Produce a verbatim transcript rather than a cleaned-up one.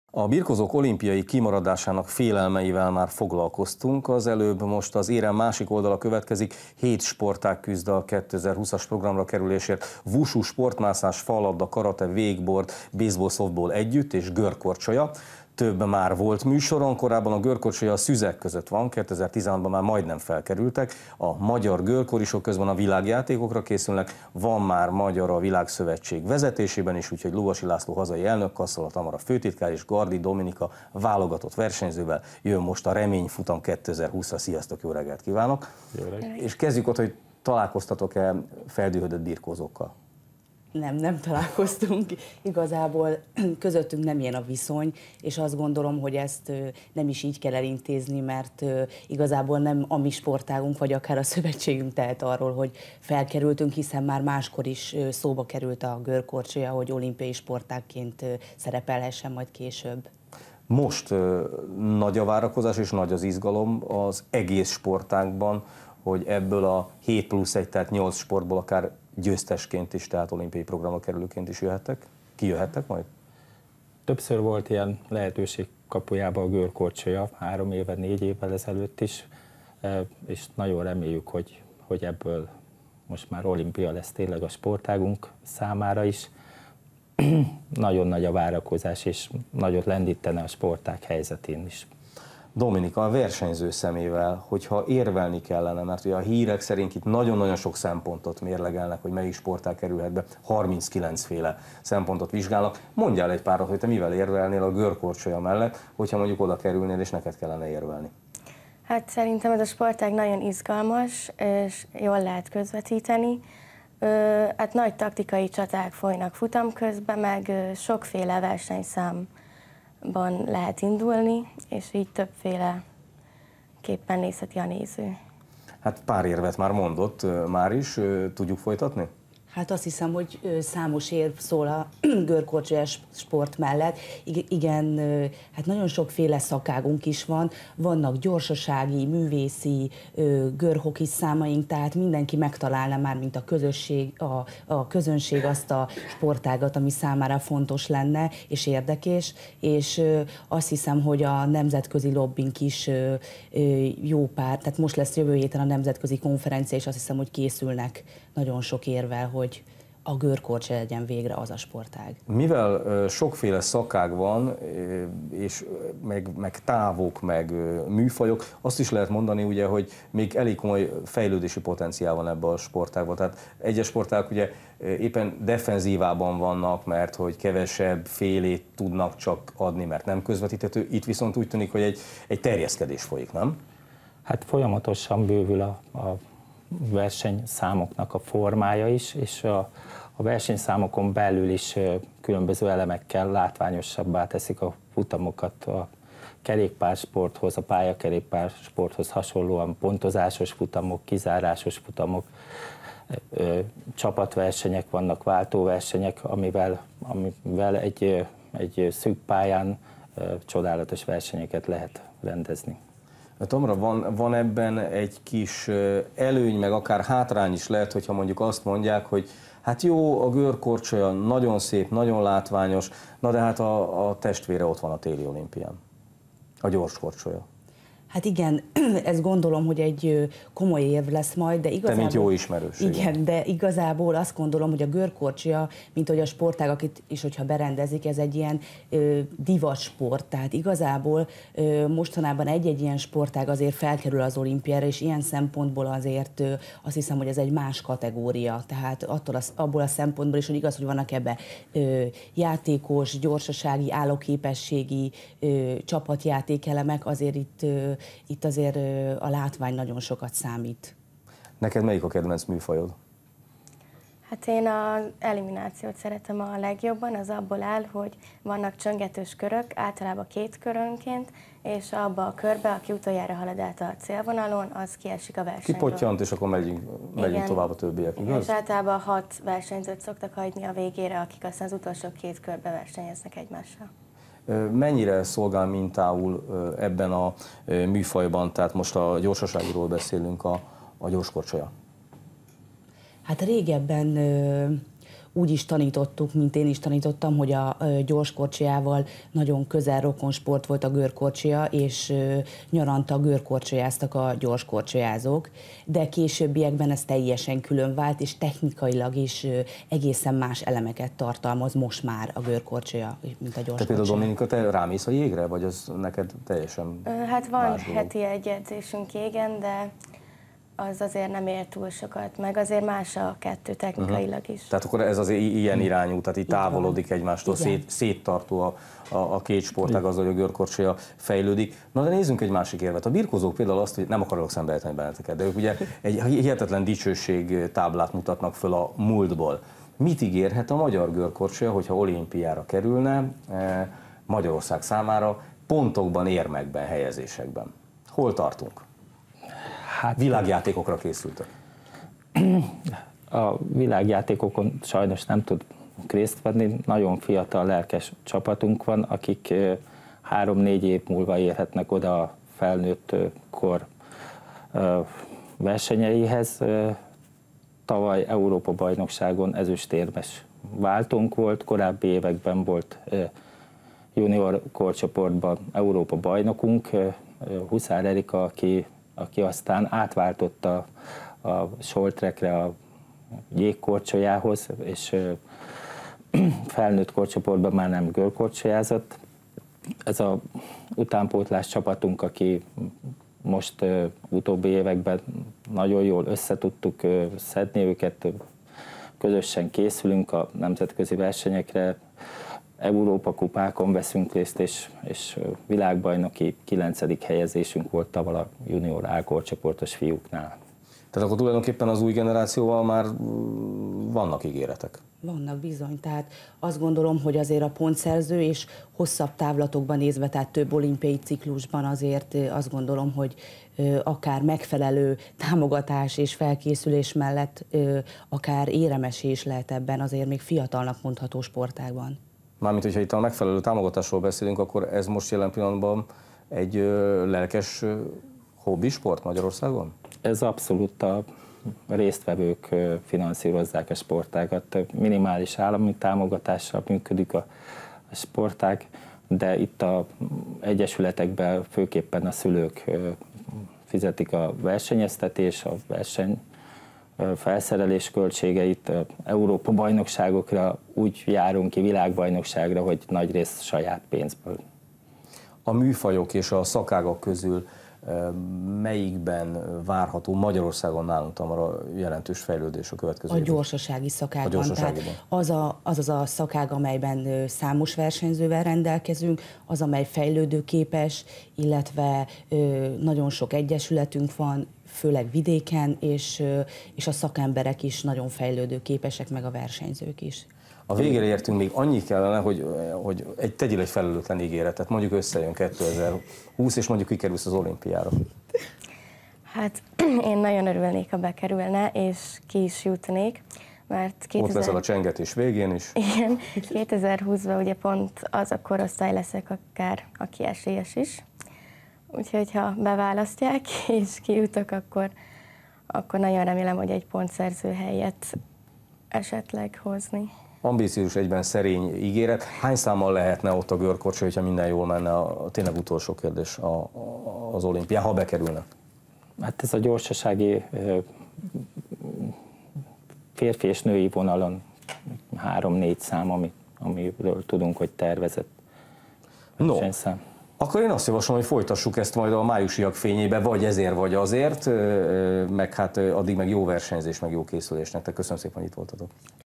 A birkózók olimpiai kimaradásának félelmeivel már foglalkoztunk, az előbb most az érem másik oldala következik, hét sportág küzd a kétezer-húszas programra kerülésért, wushu, sportmászás, fallabda, karate, wakeboard, baseball, softball együtt és görkorcsolya. Több már volt műsoron, korábban a görkorcsolya a szüzek között van, kétezer-tizenhatban már majdnem felkerültek, a magyar görkorisok közben a világjátékokra készülnek, van már magyar a Világszövetség vezetésében is, úgyhogy Lovasi László hazai elnök, Kasszola Tamara főtitkár és Gardi Dominika válogatott versenyzővel jön most a reményfutam kétezer-húszra. Sziasztok, jó reggelt kívánok! Jó reggelt. És kezdjük ott, hogy találkoztatok-e feldühödött birkózókkal? Nem, nem találkoztunk. Igazából közöttünk nem ilyen a viszony, és azt gondolom, hogy ezt nem is így kell elintézni, mert igazából nem a mi sportágunk, vagy akár a szövetségünk tehet arról, hogy felkerültünk, hiszen már máskor is szóba került a görkorcsolya, hogy olimpiai sportágként szerepelhessen majd később. Most nagy a várakozás és nagy az izgalom az egész sportágban, hogy ebből a hét plusz egy, tehát nyolc sportból akár győztesként is, tehát olimpiai programra kerülőként is jöhettek? Kijöhettek majd? Többször volt ilyen lehetőség kapujában a görkorcsolya, három éve, négy évvel ezelőtt is, és nagyon reméljük, hogy, hogy ebből most már olimpia lesz tényleg a sportágunk számára is. Nagyon nagy a várakozás, és nagyot lendítene a sportág helyzetén is. Dominika, a versenyző szemével, hogyha érvelni kellene, mert ugye a hírek szerint itt nagyon-nagyon sok szempontot mérlegelnek, hogy melyik sportág kerülhet be, harminckilenc féle szempontot vizsgálnak. Mondjál egy párat, hogy te mivel érvelnél a görkorcsolya mellett, hogyha mondjuk oda kerülnél, és neked kellene érvelni. Hát szerintem ez a sportág nagyon izgalmas, és jól lehet közvetíteni. Hát nagy taktikai csaták folynak futam közben, meg sokféle versenyszám lehet indulni, és így többféle képpen nézheti a néző. Hát pár érvet már mondott, már is, tudjuk folytatni? Hát azt hiszem, hogy számos érv szól a görkorcsolya sport mellett. Igen, hát nagyon sokféle szakágunk is van. Vannak gyorsasági, művészi, görhoki számaink, tehát mindenki megtalálna már, mint a közösség, a, a közönség azt a sportágat, ami számára fontos lenne és érdekes, és azt hiszem, hogy a nemzetközi lobbink is jó pár, tehát most lesz jövő héten a nemzetközi konferencia, és azt hiszem, hogy készülnek nagyon sok érvel, hogy a görkorcsolya legyen végre az a sportág. Mivel sokféle szakág van, és meg, meg távok, meg műfajok, azt is lehet mondani, ugye, hogy még elég komoly fejlődési potenciál van ebben a sportágban. Tehát egyes sportágok ugye éppen defenzívában vannak, mert hogy kevesebb félét tudnak csak adni, mert nem közvetíthető. Itt viszont úgy tűnik, hogy egy, egy terjeszkedés folyik, nem? Hát folyamatosan bővül a, a versenyszámoknak a formája is, és a, a versenyszámokon belül is különböző elemekkel látványosabbá teszik a futamokat a kerékpársporthoz, a pályakerékpársporthoz hasonlóan pontozásos futamok, kizárásos futamok, csapatversenyek vannak, váltóversenyek, amivel, amivel egy, egy szűk pályán csodálatos versenyeket lehet rendezni. Tamara, van, van ebben egy kis előny, meg akár hátrány is lehet, hogyha mondjuk azt mondják, hogy hát jó, a görkorcsolya nagyon szép, nagyon látványos, na de hát a, a testvére ott van a téli olimpián, a gyorskorcsolya. Hát igen, ezt gondolom, hogy egy komoly érv lesz majd, de igazából... Te, mint jó ismerős. Igen, de igazából azt gondolom, hogy a görkorcsolya, mint hogy a sportágak is, hogyha berendezik, ez egy ilyen ö, divatsport, tehát igazából ö, mostanában egy-egy ilyen sportág azért felkerül az olimpiára, és ilyen szempontból azért ö, azt hiszem, hogy ez egy más kategória, tehát attól az, abból a szempontból is, hogy igaz, hogy vannak ebbe ö, játékos, gyorsasági, állóképességi ö, csapatjátékelemek, azért itt ö, Itt azért a látvány nagyon sokat számít. Neked melyik a kedvenc műfajod? Hát én az eliminációt szeretem a legjobban, az abból áll, hogy vannak csöngetős körök, általában két körönként, és abba a körbe, aki utoljára halad át a célvonalon, az kiesik a versenyből. Kipottyant, és akkor megyünk, megyünk tovább a többiek, igaz? És általában hat versenyzőt szoktak hagyni a végére, akik aztán az utolsó két körbe versenyeznek egymással. Mennyire szolgál mintául ebben a műfajban, tehát most a gyorsaságiról beszélünk, a, a gyorskorcsolya? Hát régebben úgy is tanítottuk, mint én is tanítottam, hogy a gyorskorcsolyával nagyon közel rokon sport volt a görkorcsolya, és nyaranta görkorcsolyáztak a gyorskorcsolyázók, de későbbiekben ez teljesen külön vált, és technikailag is egészen más elemeket tartalmaz most már a görkorcsolya, mint a gyorskorcsolya. Te például, Dominika, te rámész a jégre, vagy az neked teljesen Hát van más dolog? heti egy edzésünk jégen, de az azért nem ér túl sokat, meg azért más a kettő technikailag is. Tehát akkor ez az ilyen irányú, tehát itt távolodik egymástól, szét, széttartó a, a, a két sportág az, hogy a görkorcsolya fejlődik. Na de nézzünk egy másik érvet. A birkózók például azt, hogy nem akarok szembeállítani benneteket, de ők ugye egy hihetetlen dicsőség táblát mutatnak föl a múltból. Mit ígérhet a magyar görkorcsolya, hogyha olimpiára kerülne Magyarország számára pontokban, érmekben, helyezésekben? Hol tartunk? Hát világjátékokra készültek. A világjátékokon sajnos nem tud részt venni. Nagyon fiatal, lelkes csapatunk van, akik három-négy év múlva érhetnek oda a felnőtt kor versenyeihez. Tavaly Európa-bajnokságon ezüstérmes váltónk volt, korábbi években volt junior korcsoportban Európa-bajnokunk, Huszár Erika, aki aki aztán átváltotta a short trackre a jégkorcsolyához, és felnőtt korcsoportban már nem görkorcsolyázott. Ez a utánpótlás csapatunk, aki most utóbbi években nagyon jól összetudtuk szedni őket, közösen készülünk a nemzetközi versenyekre, Európa kupákon veszünk részt, és, és világbajnoki kilencedik helyezésünk volt tavaly a junior A korcsoportos fiúknál. Tehát akkor tulajdonképpen az új generációval már vannak ígéretek? Vannak bizony, tehát azt gondolom, hogy azért a pontszerző és hosszabb távlatokban nézve, tehát több olimpiai ciklusban azért azt gondolom, hogy akár megfelelő támogatás és felkészülés mellett akár éremes is lehet ebben azért még fiatalnak mondható sportágban. Mármint, hogyha itt a megfelelő támogatásról beszélünk, akkor ez most jelen pillanatban egy lelkes hobbisport Magyarországon? Ez abszolút a résztvevők finanszírozzák a sportágat. Minimális állami támogatással működik a sportág, de itt az egyesületekben főképpen a szülők fizetik a versenyeztetés, a verseny felszerelés költségeit. Európa-bajnokságokra úgy járunk ki, világbajnokságra, hogy nagyrészt saját pénzből. A műfajok és a szakágak közül melyikben várható Magyarországon nálunk a jelentős fejlődés a következő A évben? gyorsasági szakágban. A gyorsaságiban. Tehát az, a, az az a szakág, amelyben számos versenyzővel rendelkezünk, az, amely fejlődőképes, illetve nagyon sok egyesületünk van, főleg vidéken, és, és a szakemberek is nagyon fejlődőképesek, meg a versenyzők is. A végére értünk, még annyi kellene, hogy, hogy egy, tegyél egy felelőtlen ígéretet, mondjuk összejön kétezer-húsz, és mondjuk kikerülsz az olimpiára. Hát én nagyon örülnék, ha bekerülne, és ki is jutnék, mert kétezer... Ott leszel a csengetés végén is. Igen, kétezer-húszban ugye pont az a korosztály leszek akár, aki esélyes is. Úgyhogy ha beválasztják, és kijutok, akkor, akkor nagyon remélem, hogy egy pontszerző helyet esetleg hozni. Ambíciós, egyben szerény ígéret. Hány számmal lehetne ott a görkorcsolya, hogyha minden jól menne? A, a tényleg utolsó kérdés a, a, az olimpián, ha bekerülne? Hát ez a gyorsasági férfi és női vonalon három-négy szám, ami, amiről tudunk, hogy tervezett versenyszám. No. Akkor én azt javaslom, hogy folytassuk ezt majd a májusiak fényébe, vagy ezért, vagy azért, meg hát addig meg jó versenyzés, meg jó készülés nektek. Köszönöm szépen, hogy itt voltatok.